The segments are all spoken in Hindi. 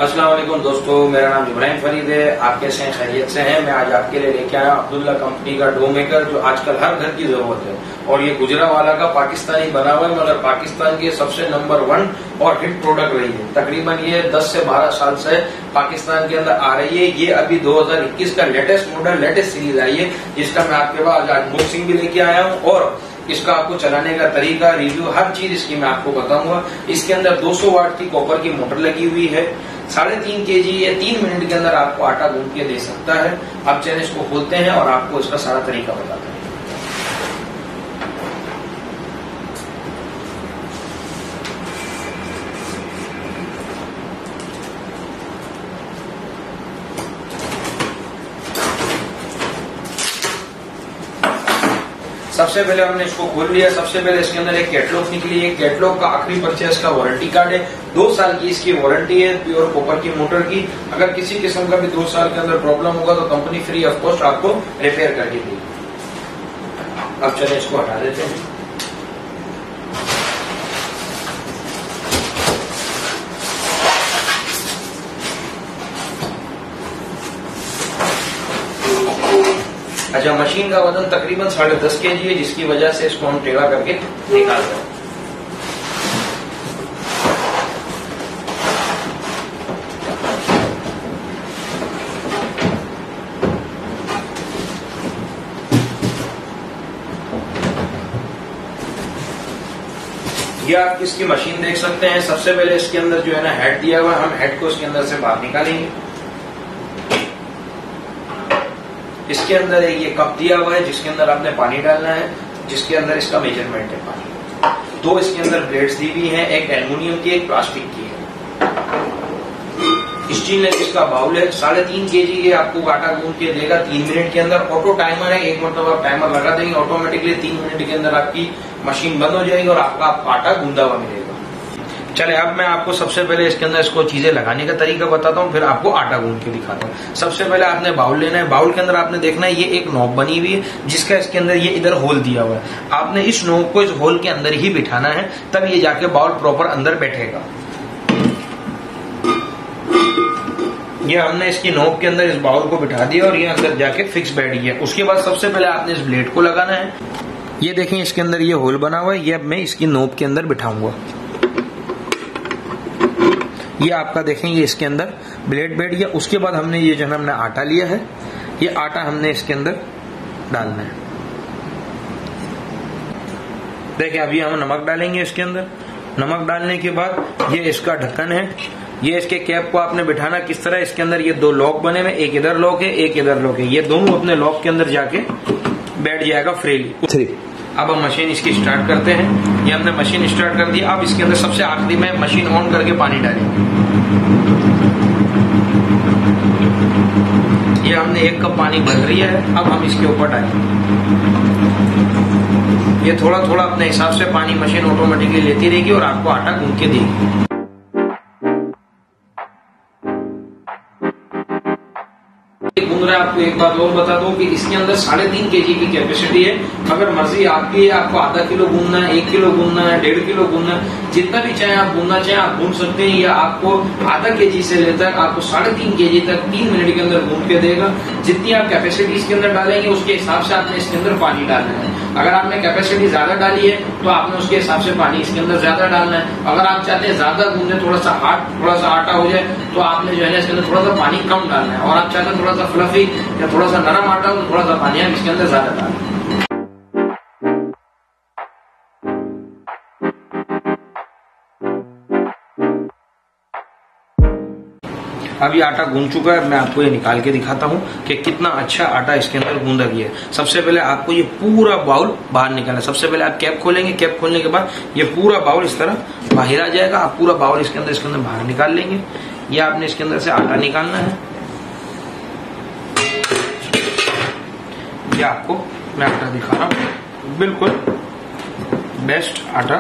अस्सलाम वालेकुम दोस्तों, मेरा नाम इब्राहिम फरीद है। आप कैसे हैं? खैरियत से हैं? मैं आज आपके लिए लेके आया अब्दुल्ला कंपनी का डो मेकर, जो आजकल हर घर की जरूरत है। और ये गुजरावाला का पाकिस्तानी बना हुआ है, मगर पाकिस्तान की सबसे नंबर 1 और हिट प्रोडक्ट रही है। तकरीबन ये 10 से 12 साल से पाकिस्तान के अंदर आ रही है। ये अभी 2021 का लेटेस्ट मॉडल, लेटेस्ट सीरीज आई है, जिसका मैं आपके पास आज अनबॉक्सिंग भी लेके आया हूँ और इसका आपको चलाने का तरीका, रिव्यू, हर चीज इसकी मैं आपको बताऊंगा। इसके अंदर 200 वाट की कॉपर की मोटर लगी हुई है। 3.5 kg या 3 मिनट के अंदर आपको आटा गूंद के दे सकता है। अब चलिए इसको खोलते हैं और आपको इसका सारा तरीका बताते हैं। सबसे पहले हमने इसको खोल लिया। सबसे पहले इसके अंदर एक कैटलॉग निकली है। कैटलॉग का आखिरी परचेज का वारंटी कार्ड है। 2 साल की इसकी वारंटी है प्योर कॉपर की मोटर की। अगर किसी किस्म का भी 2 साल के अंदर प्रॉब्लम होगा तो कंपनी फ्री ऑफ कॉस्ट आपको रिपेयर करके देगी। अब चलिए इसको हटा देते हैं। अच्छा, मशीन का वजन तकरीबन 10.5 kg है, जिसकी वजह से इसको हम टेढ़ा करके निकाल रहे हैं। ये आप इसकी मशीन देख सकते हैं। सबसे पहले इसके अंदर जो है ना हेड दिया हुआ है, हम हेड को इसके अंदर से बाहर निकालेंगे। इसके अंदर ये कप दिया हुआ है, जिसके अंदर आपने पानी डालना है, जिसके अंदर इसका मेजरमेंट है पानी। 2 इसके अंदर ब्लेड्स दी हुई हैं, एक एल्युमिनियम की, एक प्लास्टिक की है। स्टेनलेस इसका बाउल है। 3.5 kg ये आपको आटा गूंद के देगा 3 मिनट के अंदर। ऑटो टाइमर है, एक मतलब आप टाइमर लगा देंगे, ऑटोमेटिकली 3 मिनट के अंदर आपकी मशीन बंद हो जाएगी और आपका आटा गूंदा हुआ मिलेगा। चले, अब मैं आपको सबसे पहले इसके अंदर इसको चीजें लगाने का तरीका बताता हूँ, फिर आपको आटा गूंद के दिखाता हूँ। सबसे पहले आपने बाउल लेना है। बाउल के अंदर आपने देखना है ये एक नॉब बनी हुई है, जिसका इसके अंदर ये इधर होल दिया हुआ है। आपने इस नॉब को इस होल के अंदर ही बिठाना है, तब ये जाके बाउल प्रॉपर अंदर बैठेगा। ये हमने इसकी नॉब के अंदर इस बाउल को बिठा दिया और ये अंदर जाके फिक्स बैठ गया। उसके बाद सबसे पहले आपने इस ब्लेड को लगाना है। ये देखें, इसके अंदर ये होल बना हुआ है, ये अब मैं इसकी नॉब के अंदर बिठाऊंगा। ये आपका देखें, ये इसके अंदर ब्लेड बैठ गया। उसके बाद हमने ये जो है हमने आटा लिया है, ये आटा हमने इसके अंदर डालना है। देखिए, अभी हम नमक डालेंगे इसके अंदर। नमक डालने के बाद ये इसका ढक्कन है। ये इसके कैप को आपने बिठाना किस तरह, इसके अंदर ये 2 लॉक बने हुए, एक इधर लॉक है, एक इधर लॉक है। ये दोनों अपने लॉक के अंदर जाके बैठ जाएगा फ्रीली। अब हम मशीन इसकी स्टार्ट करते हैं। ये हमने मशीन स्टार्ट कर दी। अब इसके अंदर सबसे आखिरी में मशीन ऑन करके पानी डालेंगे। ये हमने 1 कप पानी भर लिया है। अब हम इसके ऊपर डालेंगे। ये थोड़ा थोड़ा अपने हिसाब से पानी मशीन ऑटोमेटिकली लेती रहेगी और आपको आटा गूंद के देगी। आपको एक बात और बता दूं कि इसके अंदर 3.5 kg की कैपेसिटी है। अगर मर्जी आपकी है, आपको आधा किलो गूंदना है, 1 किलो गूंदना है, 1.5 किलो गूंदना है, जितना भी चाहे आप गूंदना चाहे आप गूंद सकते हैं। या आपको आधा kg से लेकर आपको 3.5 kg तक 3 मिनट के अंदर गूंद के देगा। जितनी आप कैपेसिटी इसके अंदर डालेंगे उसके हिसाब से आपने इसके अंदर पानी डालना है। अगर आपने कैपेसिटी ज्यादा डाली है तो आपने उसके हिसाब से पानी इसके अंदर ज्यादा डालना है। अगर आप चाहते हैं ज्यादा गूंदे, थोड़ा सा आटा हो जाए, तो आपने जो है इसके अंदर थोड़ा सा पानी कम डालना है। और आप चाहते हैं थोड़ा सा फ्लफी या थोड़ा सा नरम आटा हो तो थोड़ा सा पानी आप इसके अंदर ज्यादा डालें। अभी आटा गूंद चुका है। मैं आपको ये निकाल के दिखाता हूँ कि कितना अच्छा आटा इसके अंदर गूंदा गया है। सबसे पहले आपको ये पूरा बाउल बाहर निकालना है। सबसे पहले आप कैप खोलेंगे। कैप खोलने के बाद ये पूरा बाउल इस तरह बाहर आ जाएगा। आप पूरा बाउल इसके अंदर बाहर निकाल लेंगे। ये आपने इसके अंदर से आटा निकालना है। ये आपको मैं आटा दिखा रहा हूँ, बिल्कुल बेस्ट आटा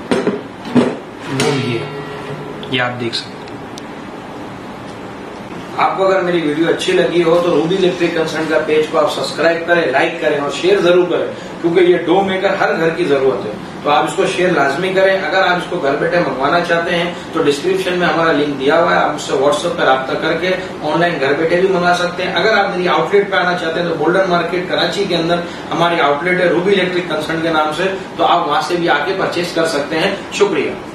गूंद गया। ये आप देख सकते हैं। आपको अगर मेरी वीडियो अच्छी लगी हो तो रूबी इलेक्ट्रिक कंसर्न का पेज को आप सब्सक्राइब करें, लाइक करें और शेयर जरूर करें, क्योंकि ये डो मेकर हर घर की जरूरत है। तो आप इसको शेयर लाजमी करें। अगर आप इसको घर बैठे मंगवाना चाहते हैं तो डिस्क्रिप्शन में हमारा लिंक दिया हुआ है, आप मुझसे व्हाट्सएप पर राब्ता करके ऑनलाइन घर बैठे भी मंगा सकते हैं। अगर आप मेरी आउटलेट पे आना चाहते हैं तो गोल्डन मार्केट कराची के अंदर हमारी आउटलेट है रूबी इलेक्ट्रिक कंसर्न के नाम से, तो आप वहां से भी आके परचेज कर सकते हैं। शुक्रिया।